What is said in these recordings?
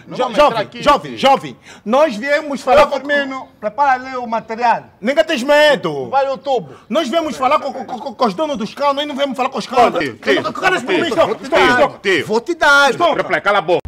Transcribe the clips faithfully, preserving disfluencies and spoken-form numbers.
Jo jovem, aqui, jovem, jovem, nós viemos falar com... Firmino, prepara ali o material. Ninguém tem medo. Vai no tubo. Nós viemos falar com, com, com, com os donos dos carros, nós não viemos falar com os carros. Tio, tio, tio, vou te dar. Cala a boca.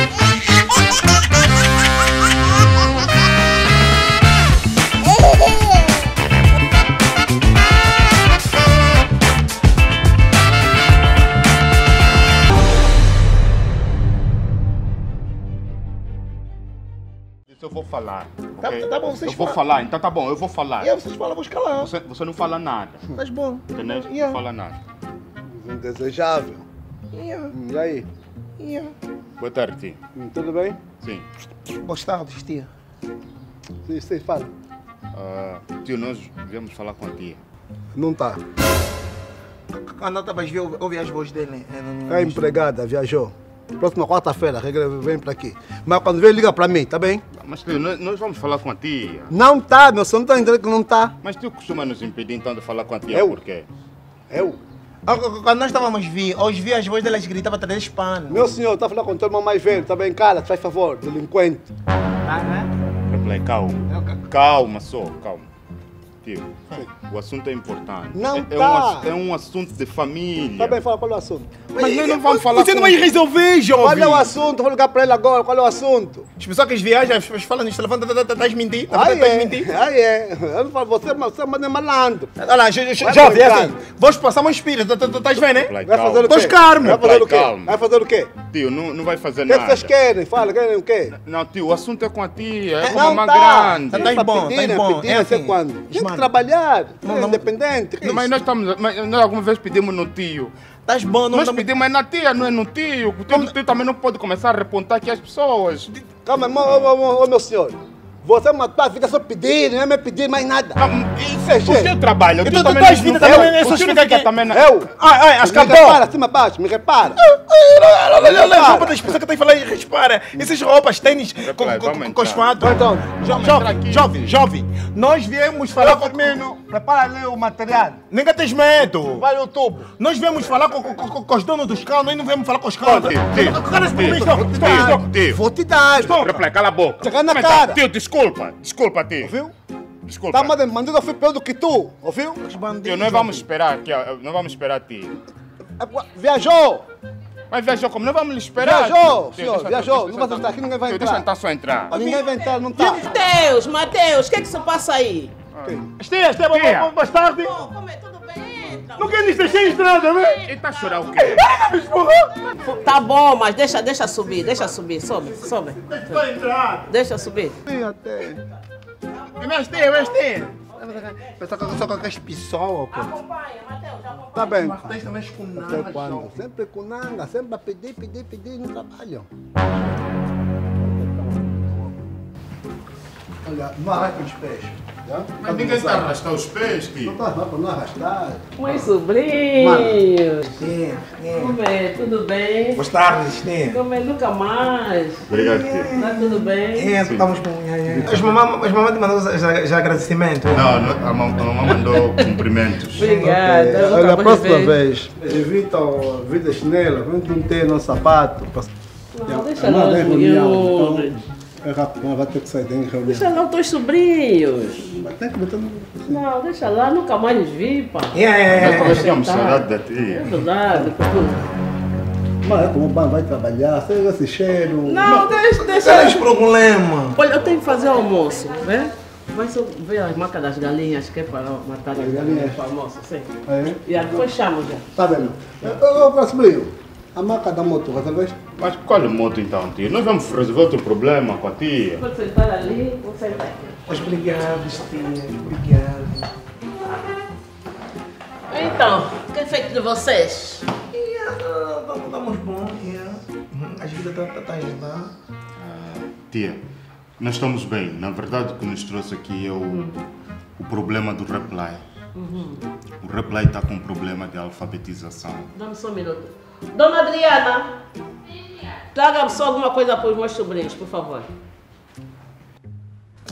Eu vou falar. Tá, Okay? tá bom, vocês Eu vou falam. falar, então tá bom, eu vou falar. E aí vocês falam, vou escalar. Você, você não fala nada. Mas bom. Entendeu? Yeah. Não fala nada. Indesejável. Yeah. E aí? Yeah. Boa tarde, tio. Hum, Tudo bem? Sim. Boas tardes, tia. Sim, vocês falam. Ah, tio, nós viemos falar com a tia. Não tá. Quando eu vais ver, ouvir as vozes dele. é, não- A empregada viajou. Próxima quarta-feira, regra vem para aqui. Mas quando vem, liga para mim, tá bem? Mas, tio, nós, nós vamos falar com a tia. Não tá, meu senhor, não tá entendendo que não tá. Mas tio costuma nos impedir então de falar com a tia, Eu? por quê? Eu? Ah, quando nós estávamos vir, hoje vi as vozes delas gritavam atrás de pano. Meu senhor, tá falando com o teu irmão mais velho, tá bem? Cara, faz favor, delinquente. Ah, né? Replay, calma. Calma só, calma. Tio, o assunto é importante. Não é, é, tá. um, ass- é um assunto de família. Tá bem, fala qual é o assunto. Mas nós não vamos falar Você com... não vai resolver, jovem. Qual é o assunto? Vou ligar para ele agora, qual é o assunto? As pessoas que viajam, as pessoas falam no telefone, estás mentindo, Ah, estás é. mentindo. Ah, é. Eu não falo, você, mas você é malandro. Olha lá, jo- jo- Vai jovem, é brincar. assim, vamos passar um espírito, tu estás vendo, né? Replay, Vai calma. fazer o quê? Pois calma. Vai fazer o quê? Calma. Vai fazer o quê? Tio, não, não vai fazer O que é que nada. vocês querem? Fala, querem o quê? Não, tio, o assunto é com a tia, é com a Não mamãe tá. grande. Tá Tá bom, pedindo, tá bom. pedindo, É até assim. quando? Tem que Mano. trabalhar, Não, é não- independente. que Não, mas isso? nós estamos. Mas nós alguma vez pedimos no tio. Estás bom, não Nós dá pedimos é na tia, não é no tio. O tio, o tio também não pode começar a repontar aqui as pessoas. Calma, irmão, ô, ô, ô, ô, meu senhor. Você matou a vida só pedir, não é me pedir mais nada. Ah, Isso é O gente. teu trabalho, o tio Então tu também estás não- vindo não- também, eu- né? o tio Só não fica fica aqui. também na- Eu? Ai, ai, as Me cabão. repara, cima baixo, me repara. Olha, olha, olha, a roupa das pessoas que tem que falar e repara. Essas roupas, tênis, com, Repara, com, vamos com, com os entrar. fatos. Então, Jo- entrar Jovem, aqui. jovem, jovem, nós viemos falar com... Firmino, prepara ali o material. Ninguém tem medo. Vai no tubo. Nós viemos falar com, com, com, com os donos dos carros, nós não viemos falar com os carros. Tio, tio, Cara, esse tio, isto, tio, tio. Vou te dar. Replay, cala a boca. Chegar na Mas, cara. Tio, desculpa. Desculpa, tio. Ouviu? Desculpa. Tá mandando, mandando eu fui pior do que tu, ouviu? Tio, nós vamos esperar aqui, ó, nós vamos esperar tio. Viajou! Mas viajou como? Nós vamos lhe esperar. Viajou, Tio, senhor, deixa- viajou. deixa- Não vai deixa- entrar aqui, ninguém vai tio, entrar. Deixa tentar só entrar. Ninguém vai entrar, não tá. Mateus, Mateus, o que é que se passa aí? Estia, Estia, Tia. boa boa tarde. Bom, como é? Tudo bem? Entra. Não quer nos deixar entrar, não é? Ele tá a chorar o quê? Tá bom, mas deixa, deixa subir, deixa subir, sobe, sobe. Vai entrar. Deixa subir. Sim, até. É meu Estia, é meu Estia. Só com só com aquelas pistolas, pô. Acompanha, Mateus, já acompanha. Tá bem. Mas também com Até nada, quando? Sempre com nanga, sempre a pedir, pedir, pedir, não trabalham. Olha, não arrasta os pés. Já? Mas ninguém tá a arrastar os pés, tio. Não tá para não arrastar. Oi, sobrinhos. Estia, Como é? Tudo bem? boa tarde, Estia. Como é? Nunca mais. Obrigado, tio. Tá tudo bem? É, estamos com... As mamães mamã te mandou já, já agradecimento. Não, não, a mam- a mamãe mandou cumprimentos. Obrigada. É, nunca olha, a mais próxima vejo. vez, evita a vida chinela, quando não tem no sapato. Não, deixa Não, lá os tem reunião, miúdos. então, é rápido, vai ter que sair, tem reunião. Deixa lá os teus sobrinhos. Mas tem que botar no... Não, deixa lá, nunca mais os vi, pá. É, é, Nós é. também ficamos Tá. saudade da É tia. verdade. Mas é como banho, vai trabalhar, sem esse cheiro. Não, deixa, Qual deixa. é o problema? Olha, eu tenho que fazer almoço, né? Vai só ver as macas das galinhas, que é para matar as galinhas? galinhas para almoço, sim. É? E aí depois chamo já. Tá vendo? Ô, ô, Brasileiro, a marca da moto, você vê? Mas qual é o moto então, tio? Nós vamos resolver outro problema com a tia. Vou sentar ali, vou sentar aqui. Mas obrigado, Estia, obrigado. Então, o que é feito de vocês? Yeah, vamos, vamos bom, yeah. Uhum, as vidas estão tá, tá ajudando. Tia, nós estamos bem. Na verdade, o que nos trouxe aqui é o, o problema do Reply. O Reply está com um problema de alfabetização. Dá-me só um minuto. Dona Adriana, traga-me só alguma coisa para os meus sobrinhos, por favor.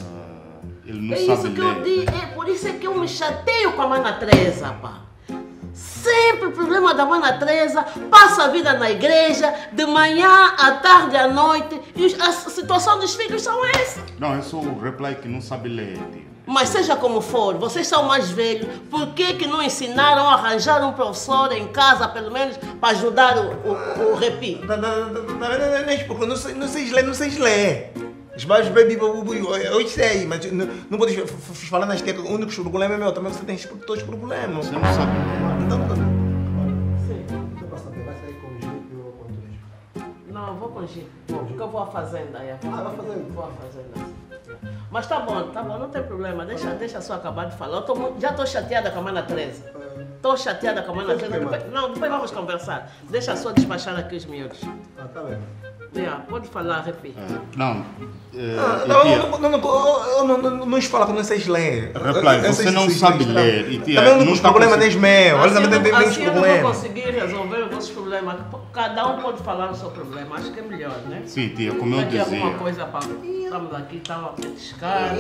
Ele não É sabe isso que eu ler. digo, é por isso é que eu me chateio com a Mana Teresa, pá. Sempre problema da Mana Teresa, passa a vida na igreja, de manhã, à tarde, à noite, e os- a situação dos filhos são essa. Não, é só o reply que não sabe ler, tia. Mas seja como for, vocês são mais velhos, por que que não ensinaram a arranjar um professor em casa, pelo menos, para ajudar o, o, o Repi? Não, não, não, não, não, não, porque não sei, não sei ler, não sei ler. Os baixos baby, eu sei, mas não, não podes f- f- falar nas teclas. O único problema é meu, também você tem todos os problemas. Você não sabe ler. Então, Sim. Você vai saber, vai sair com o Jeep ou com o turismo? Não, eu vou com o Jeep, porque eu vou à fazenda. aí. Ah, vai à fazenda? Vou à fazenda. Mas tá bom, tá bom, não tem problema, deixa, deixa só acabar de falar. Eu tô muito- já estou chateada com a Mana Teresa. Estou chateada com a Mana Teresa. Depois, não, depois vamos conversar. Deixa só despachar aqui os miúdos. Ah, tá bem. Yeah, pode falar, Repi. É, não, é, não, e não, tia, não, não, não, eu não, não, não fala que não sei ler. Reply, Eu- eu você sei- não sei- sabe sei- ler, e tia, Também um não dos tá problemas consegui- nem é meu. Olha, Assim também eu tem não- tem muitos assim eu não vou problemas. conseguir resolver os vossos problemas. Cada um pode falar o seu problema. Acho que é melhor, né? Sim, tia, como eu Tem aqui alguma dizia, coisa para... Estamos aqui, estamos a petiscar.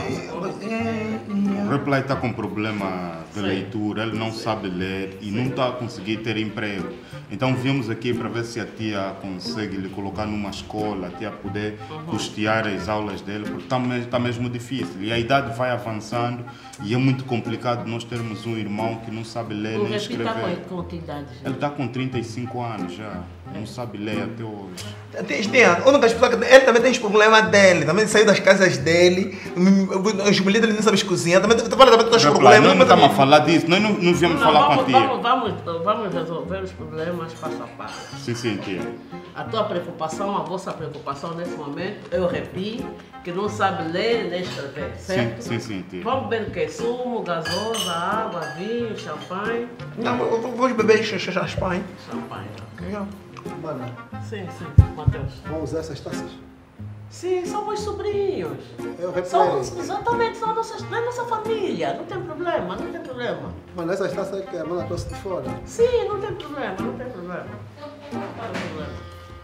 o Reply está com problema de Sim. leitura, ele não sabe ler e não está a conseguir ter emprego. Então viemos aqui para ver se a tia consegue lhe colocar numa escola, a tia poder custear as aulas dele, porque está mesmo, tá mesmo difícil. E a idade vai avançando e é muito complicado nós termos um irmão que não sabe ler O nem Repi está escrever. com, com que idade? já? Ele está com trinta e cinco anos já, não sabe ler até hoje. Tem, tem, a única pessoa que ele também tem os problemas dele, também saiu das casas dele, hum, as mulheres dele não sabem cozinhar, também tem também tem os Reply, problemas. nós não estamos a falar disso, nós não, não viemos Não, falar com a vamos, tia. vamos, vamos, vamos resolver os problemas passo a passo. Sim, sim, tia. A tua preocupação, a vossa preocupação nesse momento é o Repi, que não sabe ler nem escrever, Sim, certo? sim, sim, tia. Vamos beber o quê? Sumo, gasosa, água, vinho, champanhe? Não, eu vou- vou beber champanhe. Champanhe. Mano, Sim, sim, Matheus. vamos usar essas taças? Sim, somos sobrinhos. Eu reparei. São, exatamente, são nossas, não é nossa família. Não tem problema, não tem problema. Mano, essas taças que a mana trouxe de fora. Sim, não tem problema, não tem problema. Não tem problema.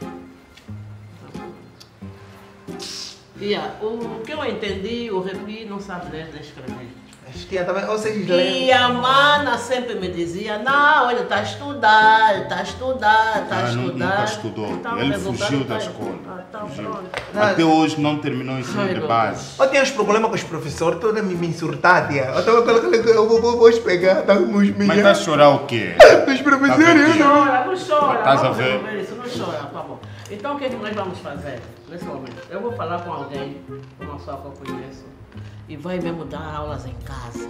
Yeah, o que eu entendi, o Repi não sabe ler nem escrever. Tia, também, ou seja, E a Mana sempre me dizia, não, ele está a estudar, ele está a estudar, está a Ah, nu- estudar. nunca estudou. Então, o Ele resultado fugiu da tá aí. escola. Ah, então, Fugiu. pronto. Até hoje não terminou o ensino Ai, de meu base. eu tenho uns problemas com os professores, toda me, me insultar, tia. Eu estava colocando que eu vou, vou, vou pegar, tá com os Mas milhões. tá a chorar o quê? Os professores, Tá vendo? não. Chora, não chora, Estás a vamos ver? resolver isso, não chora, tá bom. Então o que, é que nós vamos fazer nesse momento? Eu vou falar com alguém, uma pessoa que eu conheço, e vai mesmo dar aulas em casa.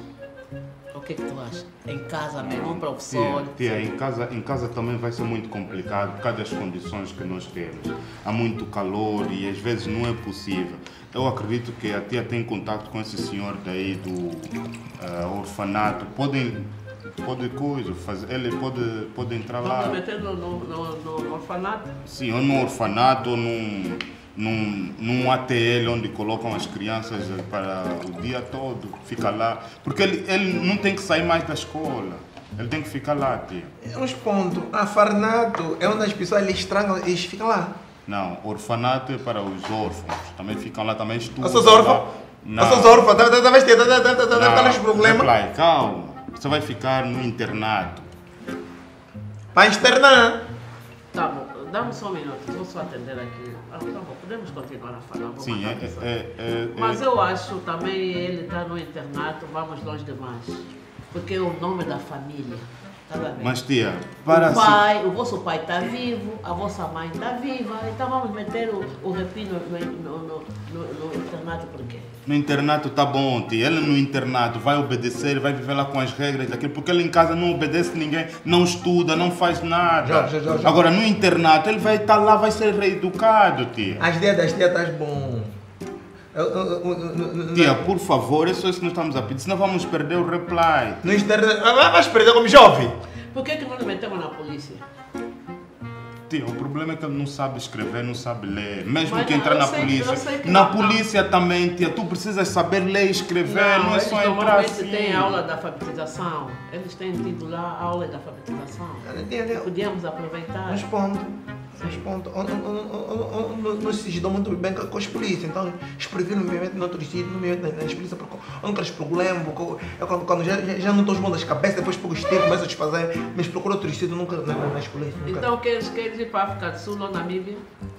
O que, que tu acha? Em casa mesmo, um professor. Tia, tia, em casa, em casa também vai ser muito complicado por causa das condições que nós temos. Há muito calor e às vezes não é possível. Eu acredito que a tia tem contato com esse senhor daí do eh, orfanato. Podem, pode coisa, fazer, ele pode, pode entrar lá. Vamos meter no, no, no, no, no orfanato? Sim, ou num orfanato ou num, num, num A T L onde colocam as crianças para o dia todo, fica lá. Porque ele, ele não tem que sair mais da escola, ele tem que ficar lá, tia. Uns pontos. A Farnato é onde as pessoas eles estrangam, eles ficam lá. Não, orfanato é para os órfãos, também ficam lá, também estudam. Eu sou órfão? Não. Eu sou órfão, talvez talvez tenha Não, os problemas. Reply, calma, você vai ficar no internato. Para externar. Tá bom, dá-me só um minuto, vou só atender aqui. Ah, tá bom, podemos continuar a falar. vou Sim, mandar é, mensagem. é, é, Mas é, eu acho também ele está no internato, vamos longe demais. Porque é o nome da família. Tá vendo? mas tia, para o pai, o vosso pai está vivo, a vossa mãe está viva, então vamos meter o, o Repi no, no, no, no, no, no internato por quê? no internato tá bom, tia. Ele no internato vai obedecer, vai viver lá com as regras daquilo, porque ele em casa não obedece ninguém, não estuda, não faz nada. Já, já, já, já. Agora no internato ele vai estar lá, vai ser reeducado, tia. As ideias das tias estás bom. Eu- eu- eu- eu- eu- Tia, por favor, é só isso que nós estamos a pedir, senão vamos perder o reply. No externo. Ah, vais perder como jovem. Por que que não nos metemos na polícia? Tia, o problema é que ele não sabe escrever, não sabe ler. Mesmo Mas que não, entrar eu na sei que- polícia. eu sei que Na não, não. polícia também, tia, tu precisas saber ler e escrever, não, é eles só entrar normalmente assim. têm aula de alfabetização. Eles têm tido lá aula de alfabetização. Entendeu? Podíamos aproveitar. Uns pontos. Mas ponto, não se dão muito bem com as polícias, então eles previram me meter em outro sítio, não me metem nas polícias, porque eu não quero problemas, eu quando, quando já, já não estou os bons das cabeças, depois pego os tiros, começo a desfazer, mas procuro outro sítio, nunca na, nas polícias. Nunca. Então queres, queres ir para a África do Sul ou Namíbia?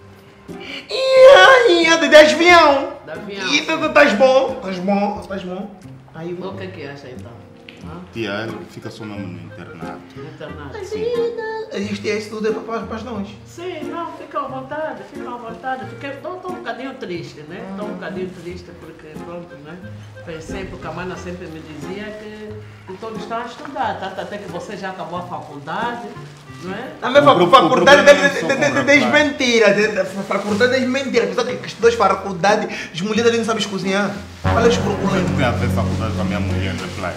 Ia, ia, de avião! De avião. E estás bom, estás bom, estás bom. Aí O que é que acha então? Hã? Tia, ele fica só mesmo no internato. No internato? isto é isso tudo é para, para nós. Sim, não, fica à vontade, fica à vontade. Fiquei, estou um bocadinho triste, né? Estou um bocadinho triste porque, pronto, né? Pensei, porque a Mana sempre me dizia que, que todos estão a estudar, tá? Até que você já acabou a faculdade, não é? A minha faculdade é desmentira, faculdade é desmentira. Apesar que estudou faculdade, as mulheres ali não sabem cozinhar. Olha os problemas. Não tem a ver faculdade com a minha mulher, não é, Play?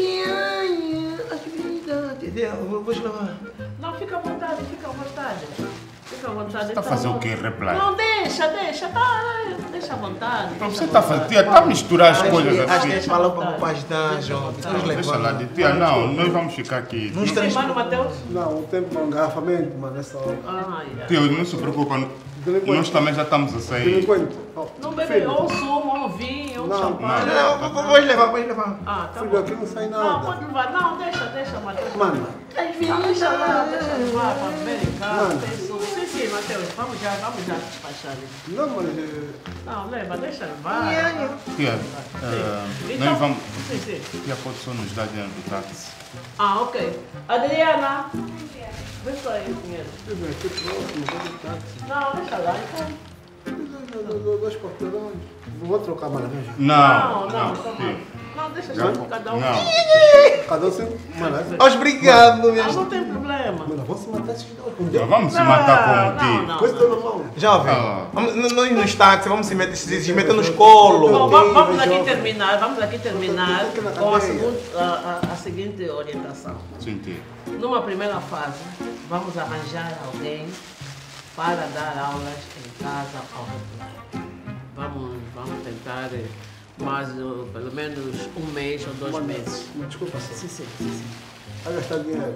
Vou levar. Não, fica à vontade, fica à vontade. Fica à vontade. Está a fazer o quê, Replay? Não, deixa, deixa, tá, deixa à vontade. Então deixa você à está a vontade. fazer, tia, está a misturar as Acho coisas que assim. eles falam para o pai dar, João. Deixa lá, de tia, não, nós vamos ficar aqui. Nos Não- três. Mano, Matheus? Não, o tempo é um engarrafamento, mano, nessa hora. Ah, yeah. Tia, não se preocupa, Delinquente. nós também já estamos a sair. Delinquente. Oh, Não bebe filho, ou sumo, ou vinho, ou Não, champanhe. Não, vou vou levar, vou levar. Ah, tá filho, bom. aqui não sai Não, nada. pode levar. Não, deixa, deixa, Matheus. Mano, Não, deixa lá, deixa levar para beber em casa. Mano. Tem sumo. Sim, sim, Matheus, vamos já, vamos já despachar ele. não, mas... eh, Não, leva, deixa levar. Tia, eh, Então, nós vamos. sim, sim. Tia, pode só nos dar dinheiro do táxi. Ah, ok. Adriana. Vê só aí o dinheiro. eu venho aqui próximo, vou de táxi. Não, deixa lá, então. Dois quarteirões. Vou trocar mais vez. Não, Não, não, não, tá bom. tia. Não, deixa Já- só cada um. Não, Cada um sem... Mano, é- Mas obrigado, Ah, minha. não tem problema. mano, vou se matar esses dois com nós Deus. vamos se Não, matar com não, o tio. não. Coisa toda mão. Jovem, Ah. vamos, nós nos táxis, vamos se meter, se, se meter nos colos. Bom, vamos, vamos aqui jovem. terminar, vamos aqui terminar Fica na com a, cadeia. segun- a- a- a seguinte orientação. Sim, tia. Numa primeira fase, vamos arranjar alguém para dar aulas em casa ao Reply. Vamos, vamos tentar eh, mais uh, pelo menos um mês ou dois meses. Desculpa, só. Sim, sim, sim, sim. Vai gastar dinheiro.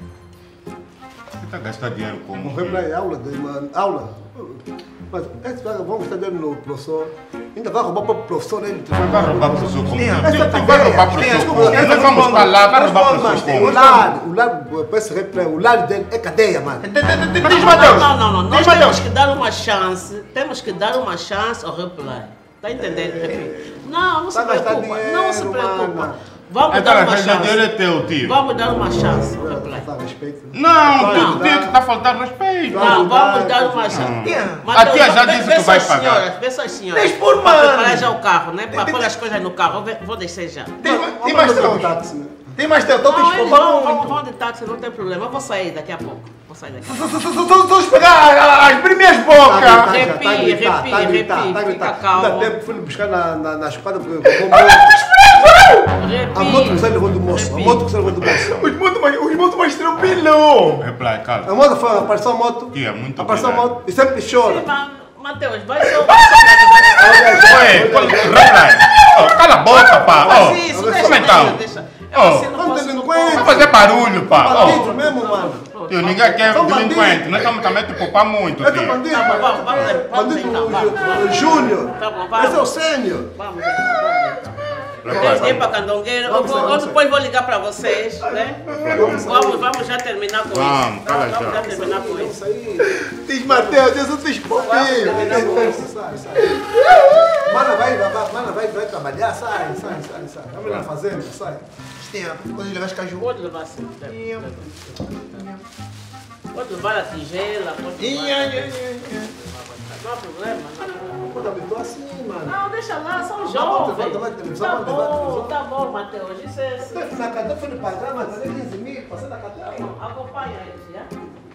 Você está a gastar dinheiro como? Morrer para aula, de uma aula. Mas esse vai, vamos gastar dinheiro no professor. Ainda vai roubar para o professor, né? Vai roubar para o seu como? Tia, Tia, tu vai roubar para o seu como? Nós vamos para lá, vai roubar para o seu O como? lar, o lar, para esse replay, o lar dele é cadeia, mano. Diz, Não, Matheus. não, não, não. Nós Diz, temos Matheus. que dar uma chance. Temos que dar uma chance ao Reply. Está entendendo, Reply? Não, não se Vai gastar preocupa. Não se dinheiro, preocupa. mano. Vamos Então, dar uma aquele dinheiro é chance. teu, tio. Vamos dar uma chance ao Reply. Dá respeito. Não, Vai tio, ajudar. tio que está a faltar respeito. Não, vamos dar uma Não. chance. Tia, A tia já vê- disse vê que só vai as pagar. senhoras, vê só as senhoras. Dez por Para mano. preparar já o carro, né? Para pôr as coisas no carro. Eu ve- vou descer já. Tem, tem Vamos mais fazer um teu. táxi, né? Tem mais teu, então Não, tens eles que vão, vão, muito. vão de táxi, não tem problema. Eu vou sair daqui a pouco. Vou sair daqui a pouco. Só os pegar as primeiras Tá bocas. a gritar, Repi, já, tá a gritar, repi, tá a gritar, repi, tá a gritar. fica calmo. Dá tempo, fui buscar na, na, na espada, porque como Repi, a moto que sai levando do moço, a repi. moto que sai levando do moço. Os motos mais, os motos mais tranquilos. Reply, A calma. moto foi, apareceu a moto, Tia, muito apareceu a obrigado. moto e sempre chora. Sim, Ma- Mateus, vai só. Oi, Reply. Oh, cala a boca, pá. Faz Oh, isso, como deixa, então? deixa, deixa. Eu Oh. assim não São posso, não delinquentes. vai fazer barulho, pá. Bandido Oh, mesmo, mano. tio, ninguém quer São delinquente. bandidos. Nós estamos também te poupar muito, Esse é tio. bandido, Tá bom, mano. vamos, vamos, vamos Bandido então, vamos, o- vamos. o Júnior. Tá bom, vamos. Esse é o sênior. Vamos, vamos. Tem ir para Candongueiro. Eu, vou, eu depois vou ligar para vocês, né? Vamos, vamos já terminar com isso. Vamos, cala Vamos já. já terminar com isso. Isso aí. Diz Matheus, eu sou teu esposinho. Sai, sai. Mana vai, vai, mana vai, vai trabalhar, sai, sai, sai, sai. Vamos na fazenda, sai. Tem coisas de levar as caju. Pode levar assim. leva, leva. Pode levar a tigela, pode Ih, levar. ai, ai, ai, ai. Não há problema. Não, Pô, habitou assim, mano. não deixa lá, são Não, jovens. vai, vai, televisão, Tá vai, vai, bom, televisão. tá bom, Mateus. Isso é. isso é- Na cadeia foi de pagar, mas também quinze mil, passei na Tá cadeia. bom, acompanha eles, já?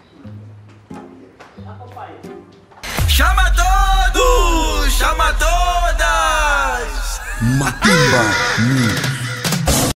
Acompanha. Chama todos! Chama todas! Matimba.